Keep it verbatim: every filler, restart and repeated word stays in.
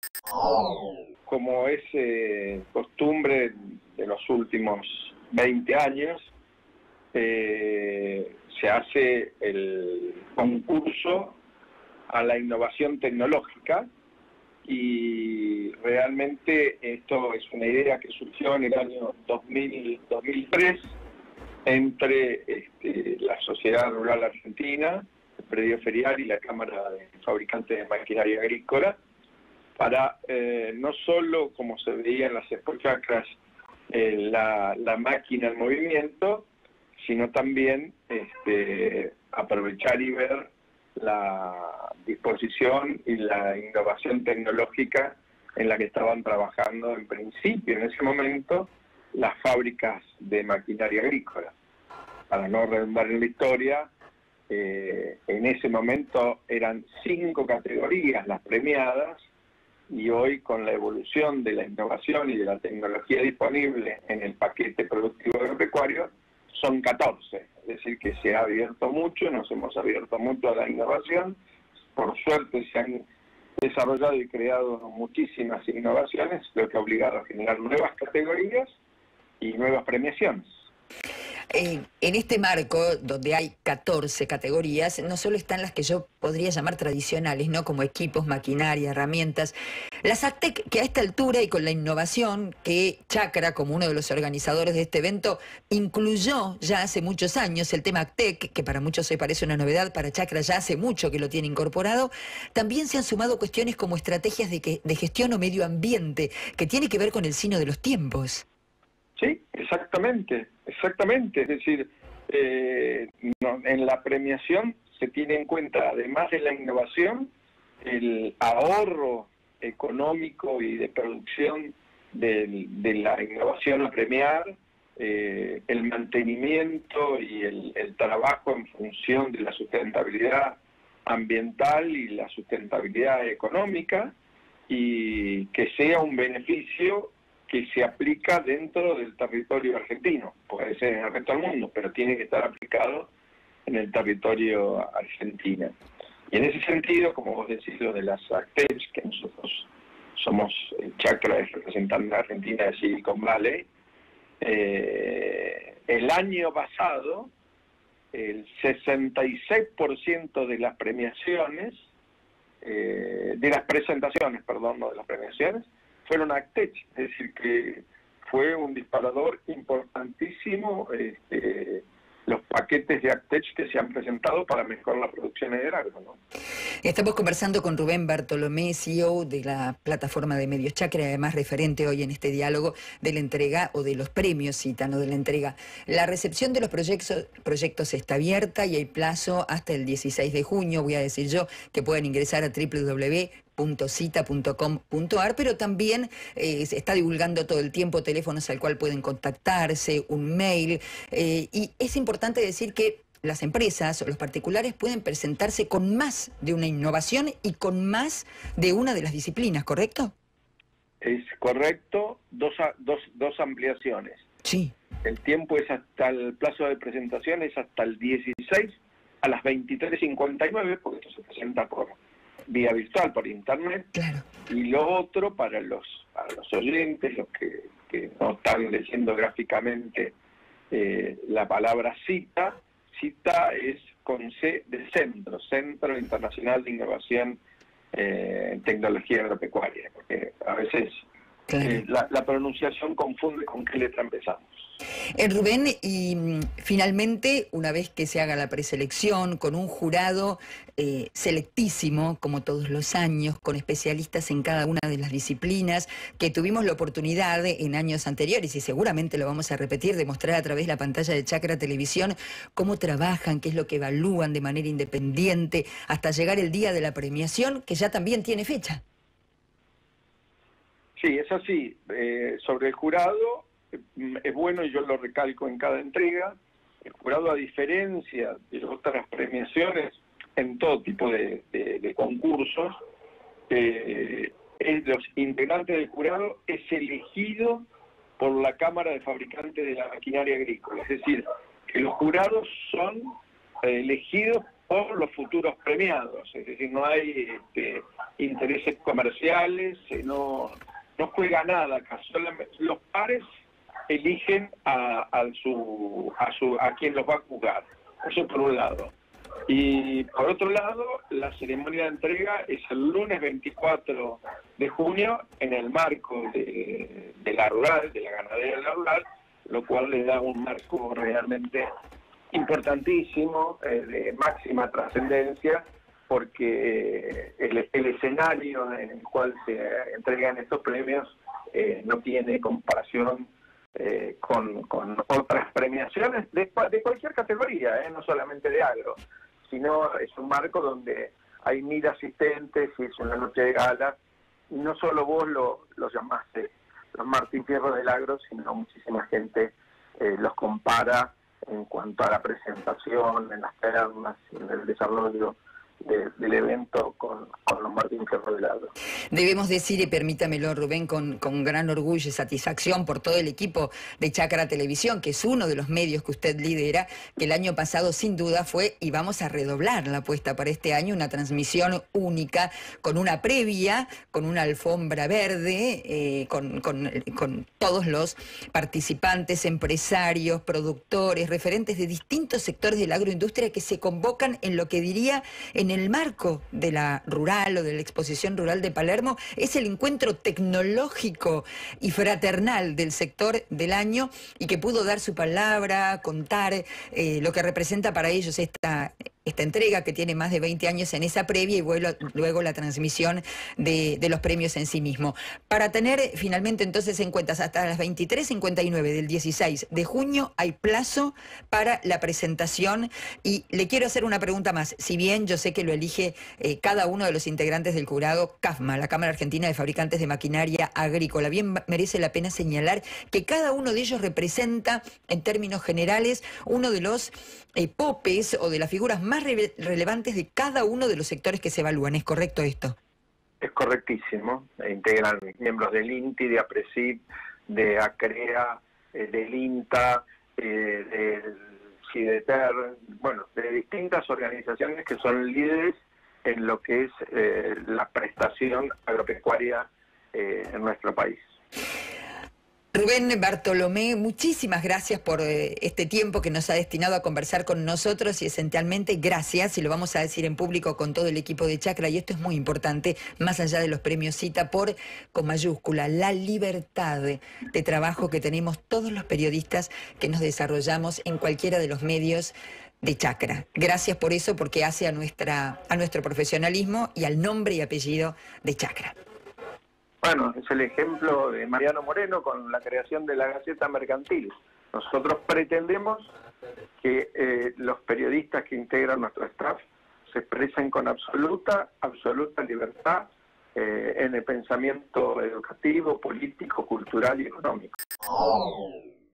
Como es eh, costumbre de los últimos veinte años, eh, se hace el concurso a la innovación tecnológica, y realmente esto es una idea que surgió en el año dos mil, dos mil tres entre este, la Sociedad Rural Argentina, el Predio Ferial y la Cámara de Fabricantes de Maquinaria Agrícola, para eh, no solo, como se veía en las expochacras, eh, la, la máquina en movimiento, sino también este, aprovechar y ver la disposición y la innovación tecnológica en la que estaban trabajando en principio, en ese momento, las fábricas de maquinaria agrícola. Para no redundar en la historia, eh, en ese momento eran cinco categorías las premiadas, y hoy, con la evolución de la innovación y de la tecnología disponible en el paquete productivo agropecuario, son catorce. Es decir, que se ha abierto mucho, nos hemos abierto mucho a la innovación. Por suerte se han desarrollado y creado muchísimas innovaciones, lo que ha obligado a generar nuevas categorías y nuevas premiaciones. Eh, en este marco, donde hay catorce categorías, no solo están las que yo podría llamar tradicionales, ¿no? Como equipos, maquinaria, herramientas. Las ACTEC, que a esta altura y con la innovación que Chacra, como uno de los organizadores de este evento, incluyó ya hace muchos años el tema ACTEC, que para muchos se parece una novedad, para Chacra ya hace mucho que lo tiene incorporado, también se han sumado cuestiones como estrategias de, que, de gestión o medio ambiente, que tiene que ver con el signo de los tiempos. Sí, exactamente, exactamente. Es decir, eh, no, en la premiación se tiene en cuenta, además de la innovación, el ahorro económico y de producción de, de la innovación a premiar, eh, el mantenimiento y el, el trabajo en función de la sustentabilidad ambiental y la sustentabilidad económica, y que sea un beneficio que se aplica dentro del territorio argentino. Puede ser en el resto del mundo, pero tiene que estar aplicado en el territorio argentino. Y en ese sentido, como vos decís, lo de las ACTEC, que nosotros somos Chacra, es representante de Argentina de Silicon Valley, eh, el año pasado, el sesenta y seis por ciento de las premiaciones, eh, de las presentaciones, perdón, no de las premiaciones, fueron ACTEC, es decir, que fue un disparador importantísimo este, los paquetes de ACTEC que se han presentado para mejorar la producción del agro, ¿no? Estamos conversando con Rubén Bartolomé, C E O de la plataforma de medios Chacra, además referente hoy en este diálogo de la entrega o de los premios Citano de la entrega. La recepción de los proyectos, proyectos está abierta y hay plazo hasta el dieciséis de junio. Voy a decir yo que pueden ingresar a doble u doble u doble u punto cita punto com punto a r, pero también eh, se está divulgando todo el tiempo teléfonos al cual pueden contactarse, un mail, eh, y es importante decir que las empresas o los particulares pueden presentarse con más de una innovación y con más de una de las disciplinas, ¿correcto? Es correcto, dos, dos, dos ampliaciones. Sí. El tiempo es hasta el plazo de presentación, es hasta el dieciséis a las veintitrés cincuenta y nueve, porque esto se presenta por vía virtual, por internet. Claro. Y lo otro, para los, para los oyentes, los que, que no están leyendo gráficamente eh, la palabra cita, cita es con C de centro, Centro Internacional de Innovación eh, en Tecnología Agropecuaria, porque a veces claro. eh, la, la pronunciación confunde con qué letra empezamos. Eh, Rubén, y mm, finalmente, una vez que se haga la preselección, con un jurado eh, selectísimo, como todos los años, con especialistas en cada una de las disciplinas, que tuvimos la oportunidad en años anteriores, y seguramente lo vamos a repetir, de mostrar a través de la pantalla de Chacra Televisión cómo trabajan, qué es lo que evalúan de manera independiente, hasta llegar el día de la premiación, que ya también tiene fecha. Sí, es así. Eh, sobre el jurado, es bueno, y yo lo recalco en cada entrega, el jurado, a diferencia de otras premiaciones en todo tipo de, de, de concursos, eh, es, los integrantes del jurado es elegido por la Cámara de Fabricantes de la Maquinaria Agrícola. Es decir, que los jurados son eh, elegidos por los futuros premiados. Es decir, no hay este, intereses comerciales, eh, no, no juega nada acá. Solamente los pares eligen a, a, su, a, su, a quien los va a jugar. Eso por un lado. Y por otro lado, la ceremonia de entrega es el lunes veinticuatro de junio en el marco de, de la rural, de la ganadería de la rural, lo cual le da un marco realmente importantísimo, eh, de máxima trascendencia, porque el, el escenario en el cual se entregan estos premios eh, no tiene comparación eh, con, con otras premiaciones de, de cualquier categoría, eh, no solamente de agro, sino es un marco donde hay mil asistentes y es una noche de gala, y no solo vos lo, lo llamaste los Martín Fierro del agro, sino muchísima gente eh, los compara en cuanto a la presentación, en las termas, en el desarrollo de, del evento con, con los Martín Fierro del agro. Debemos decir, y permítamelo Rubén, con, con gran orgullo y satisfacción por todo el equipo de Chacra Televisión, que es uno de los medios que usted lidera, que el año pasado sin duda fue, y vamos a redoblar la apuesta para este año, una transmisión única, con una previa, con una alfombra verde, eh, con, con, con todos los participantes, empresarios, productores, referentes de distintos sectores de la agroindustria que se convocan en lo que diría en el marco de la rural o de la exposición rural de Palermo. Es el encuentro tecnológico y fraternal del sector del año, y que pudo dar su palabra, contar eh, lo que representa para ellos esta, esta entrega que tiene más de veinte años en esa previa, y luego, luego la transmisión de, de los premios en sí mismo. Para tener finalmente entonces en cuenta, hasta las veintitrés cincuenta y nueve del dieciséis de junio hay plazo para la presentación, y le quiero hacer una pregunta más. Si bien yo sé que lo elige eh, cada uno de los integrantes del jurado, CAFMA, la Cámara Argentina de Fabricantes de Maquinaria Agrícola, bien merece la pena señalar que cada uno de ellos representa, en términos generales, uno de los eh, popes o de las figuras más re relevantes de cada uno de los sectores que se evalúan. ¿Es correcto esto? Es correctísimo. Integran miembros del INTI, de APRESID, de ACREA, eh, del INTA, eh, del CIDETER, bueno, de distintas organizaciones que son líderes en lo que es eh, la prestación agropecuaria eh, en nuestro país. Rubén Bartolomé, muchísimas gracias por eh, este tiempo que nos ha destinado a conversar con nosotros, y esencialmente gracias, y lo vamos a decir en público con todo el equipo de Chacra, y esto es muy importante, más allá de los premios Cita, por, con mayúscula, la libertad de, de trabajo que tenemos todos los periodistas que nos desarrollamos en cualquiera de los medios de Chacra. Gracias por eso, porque hace a, nuestra, a nuestro profesionalismo y al nombre y apellido de Chacra. Bueno, es el ejemplo de Mariano Moreno con la creación de la Gaceta Mercantil. Nosotros pretendemos que eh, los periodistas que integran nuestro staff se expresen con absoluta, absoluta libertad eh, en el pensamiento educativo, político, cultural y económico.